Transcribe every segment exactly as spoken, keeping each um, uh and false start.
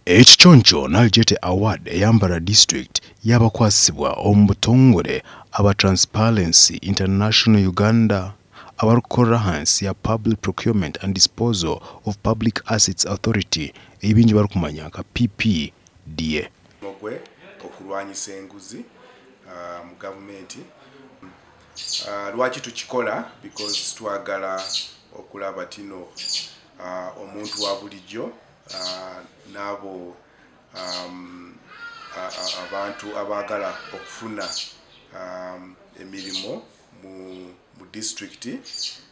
Ekichoncho naljete award eyambara district yabakwasibwa omubutongore aba Transparency International Uganda abarukora hansi ya Public Procurement and Disposal of Public Assets Authority ebinji barukumanya nka P P D A. Mugwe Okurwanisa enguzi uh, mu gavumenti uh, lwaki tukikola because twagala okulaba tino uh, omuntu wa bulijjo uh, nabo um, uh, abantu abagala okufuna um, emirimu mu, mu district uh,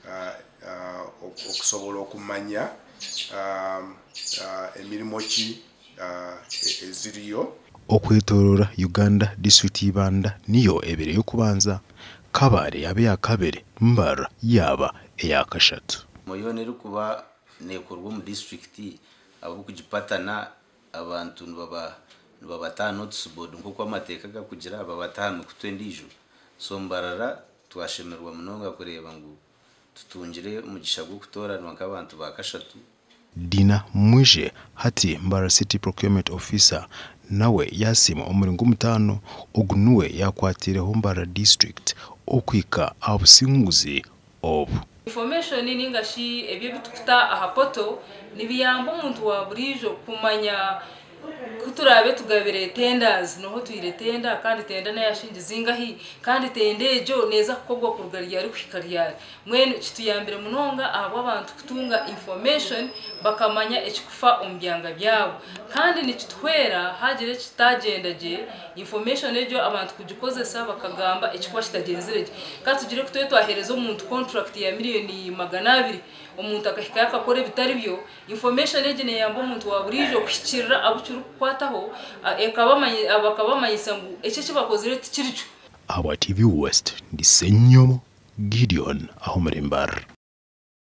uh, okusobola okumanya um, uh, emirimu ki uh, eziriyo. Okwetorora Uganda district ibanda niyo ebere yo kubanza kabare yabe yakabere mbara yaba eyakashatu moyonero kuba nekorwa mu district abo kugipatana abantu baba babatano tsboard nko amateka ga kugira babatano kutwendijo so mbarara twashemerwa munonga kureba ngo tutungire umugisha gwo gutoranwa nk'abantu bakashatu. Dina Mwije hati Mbara City Procurement Officer nawe yasima omuringo mutano ogunuwe yakwatireho Mbara District okwika abusinguzi obu information ningashi ebyo bitukuta ahapoto nibiyamba umuntu wa burijo kumanya kuturabe tugabire tenders noho tuyire tenda kandi tenda na yashinje zingahi kandi tendejo neza kukogwa kurugariya ari kwikariyari mwene kituyambire munonga abo abantu kutunga information bakamanya ekikufa ombyanga byabo kandi nikitwera hagire kitagendaje information ejo abantu kugikozesa bakagamba ekikwa kitagenzireje kandi tugire kutwe twahereza umuntu contract ya miliyoni magana abiri umuntu akahika yakakore bitari byo information ejo ne yamba umuntu wa burijo kwikirira abucuru kwataho ekabamanye abakabamanyisa ngo ece kibakozire tikiricho. Aba T V West ndisenyomo Gideon aho muri Mbara.